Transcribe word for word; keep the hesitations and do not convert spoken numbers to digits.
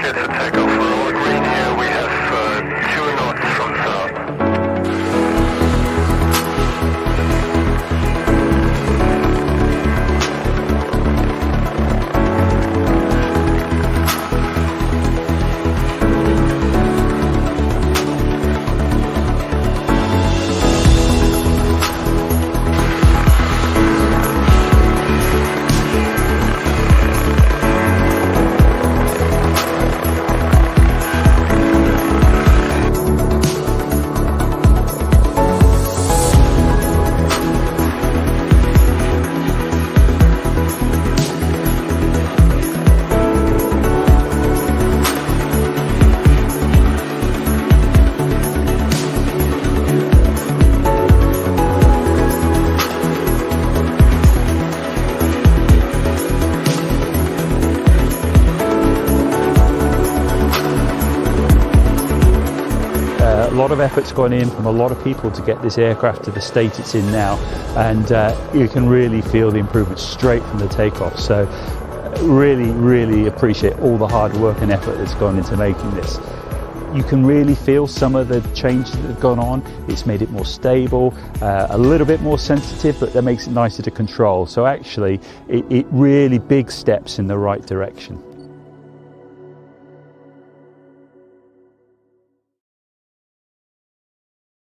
clear to take off for our green here. We have uh, two knots from south. A lot of effort's gone in from a lot of people to get this aircraft to the state it's in now, and uh, you can really feel the improvement straight from the takeoff. So really, really appreciate all the hard work and effort that's gone into making this. You can really feel some of the changes that have gone on. It's made it more stable, uh, a little bit more sensitive, but that makes it nicer to control. So actually, it, it really big steps in the right direction.